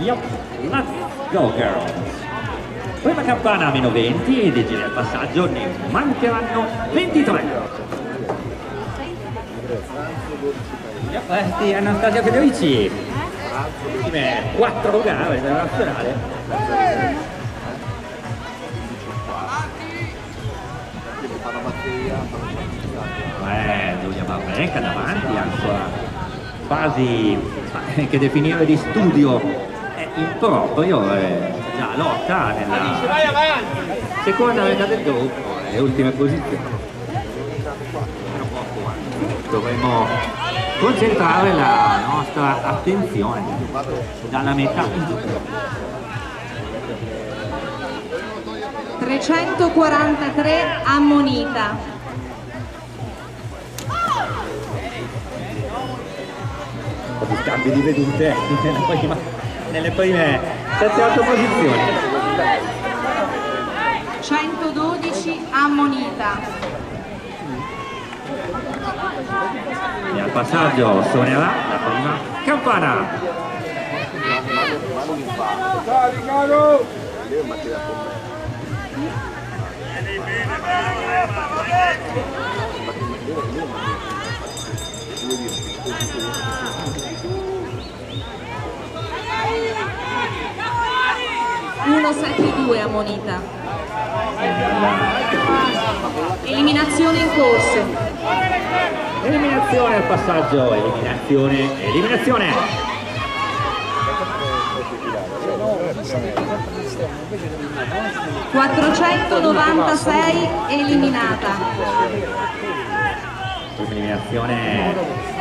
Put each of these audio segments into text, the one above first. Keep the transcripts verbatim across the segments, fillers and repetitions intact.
Yup, let's go girls. Prima campana a meno venti e vigili al passaggio, ne mancheranno ventitré. Yup, eh, sì, Anastasia Federici. Ultime quattro gare della nazionale. Eh, Giulia Barbeca davanti, ancora quasi che definire di studio è improprio, è già lotta nella seconda lega del gruppo, le ultime posizioni. Dovremmo concentrare la nostra attenzione dalla metà in giù. trecentoquarantatré ammonita. Un po' di scambi di vedute nelle prime, nelle prime sette otto posizioni. centododici ammonita. E al passaggio suonerà la prima campana. uno sette due ammonita. Eliminazione in corso. Eliminazione al passaggio, eliminazione, eliminazione. quattrocentonovantasei eliminata. Eliminazione.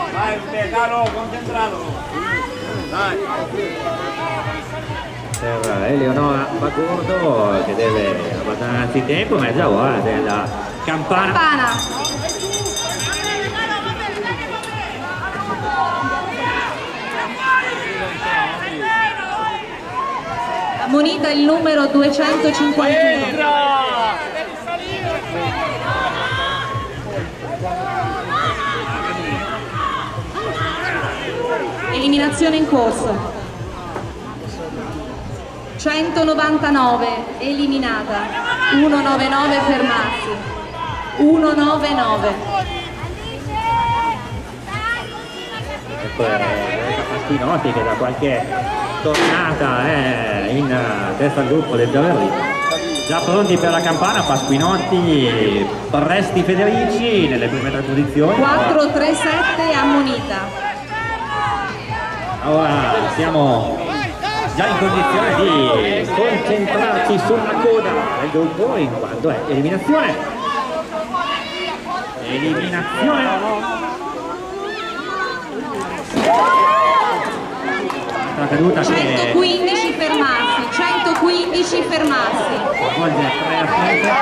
Per Eleonora Bagordo che deve abbandonare anzitempo, ma è già ora della campana. Campana. Ammonita il numero duecentocinquantuno. Eliminazione in corso. centonovantanove eliminata. centonovantanove fermarsi. centonovantanove. Ecco Pasquinotti che da qualche tornata è in testa al gruppo del Giaverri. Già pronti per la campana Pasquinotti, Presti Federici nelle prime tre posizioni. quattro tre sette ammonita. Ora siamo già in condizione di concentrarci sulla coda del gruppo in quanto è eliminazione. Eliminazione. La caduta centoquindici fermarsi, centoquindici fermarsi. Svolge tre atlete.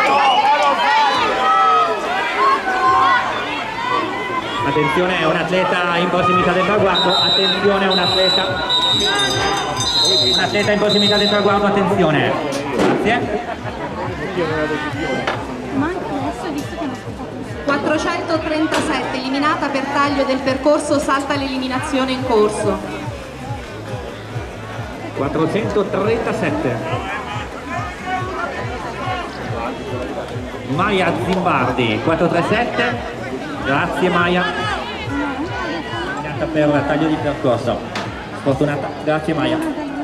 Attenzione, è un atleta in prossimità del traguardo, attenzione, un atleta un atleta in prossimità del traguardo, attenzione. Grazie. quattrocentotrentasette eliminata per taglio del percorso, salta l'eliminazione in corso. quattrocentotrentasette. Maya Zimbardi quattrocentotrentasette. Grazie Maya. Per taglio di percorso. Sfortunata. Grazie Maya.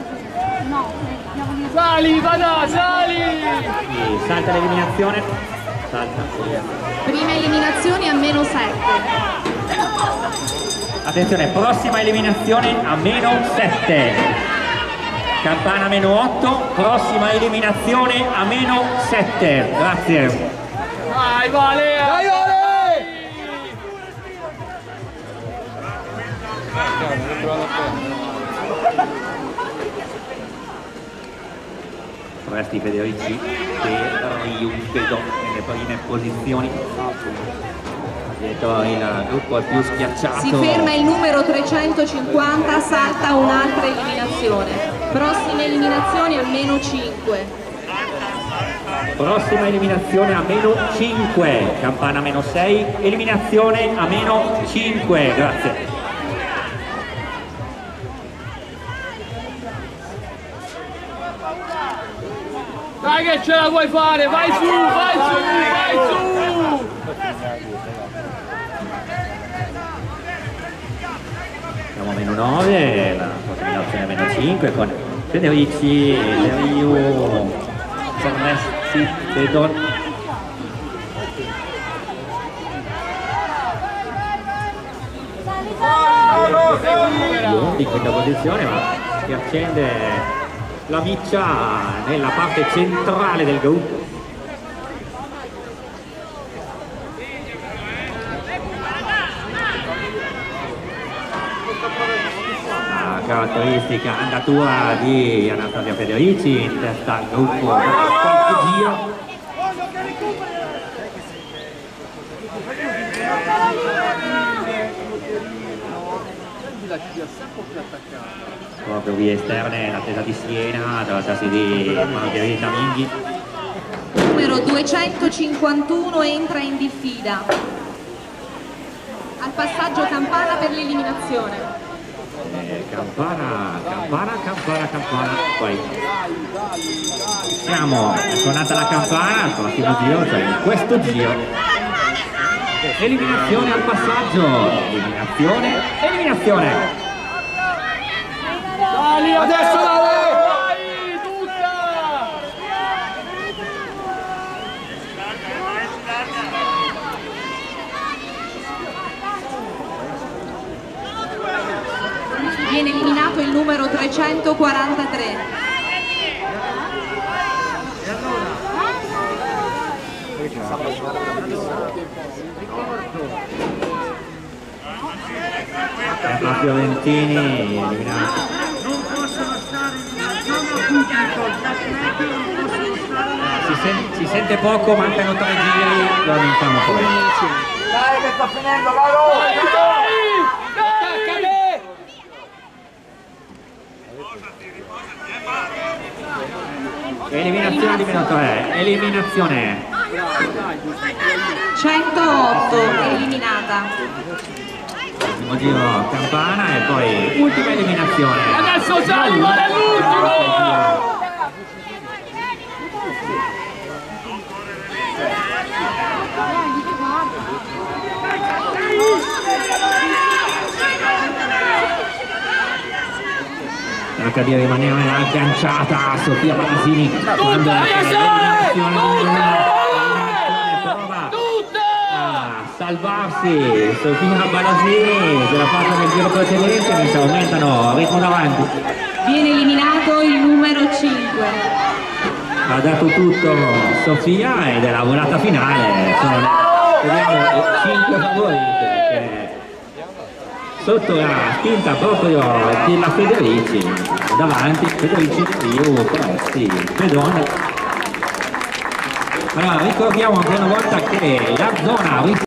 Sali, vada, sali! Salta l'eliminazione. Salta. Prima eliminazione a meno sette. Attenzione, prossima eliminazione a meno sette. Campana meno otto, prossima eliminazione a meno sette. Grazie. Vai, Vale! Vai, Vale! Presti Federici che riumpedo nelle prime posizioni. Dietro il gruppo più schiacciato. Si ferma il numero trecentocinquanta, salta un'altra eliminazione. Prossime eliminazioni a meno cinque. Prossima eliminazione a meno cinque. Campana meno sei. Eliminazione a meno cinque. Grazie. Dai che ce la puoi fare, vai su, vai su, vai su! Siamo a meno nove, la combinazione meno cinque con Federici, Leriu, Tornesti, Bedon. Di quinta posizione, ma si accende la miccia nella parte centrale del gruppo. La caratteristica andatura di Anastasia Federici in testa al gruppo da qualche giro. Proprio vie esterne, l'attesa di Siena, trattasi di Margherita Minghi. Numero duecentocinquantuno entra in diffida. Al passaggio Campana per l'eliminazione. Eh, campana, campana, campana, campana. Poi siamo, è suonata la campana, al prossimo giro, cioè in questo giro. Eliminazione al passaggio, eliminazione, eliminazione. Dali, adesso dai! Vai, tutta! Viene eliminato il numero trecentoquarantatré. La Fiorentini eliminato. Non possono stare in zona pubblico, Si, sen si sente poco, mancano tre giri, lo annunciamo poi. dai che sta finendo, Lalo! Eliminazione di meno tre, eliminazione. centootto eliminata. Ultimo giro Campana e poi ultima eliminazione. Adesso Sali vuole l'ultimo! Cerca di rimanere agganciata Sofia Balasini quando prova a salvarsi Sofia Balasini della parte del giro precedente, mentre aumentano il ritmo davanti. Viene eliminato il numero cinque. Ha dato tutto Sofia ed è la volata finale, sono vediamo cinque favorite che sotto la spinta proprio della Federici, davanti Federici, Rio, Presti, Pedone. Allora ricordiamo ancora una volta che la zona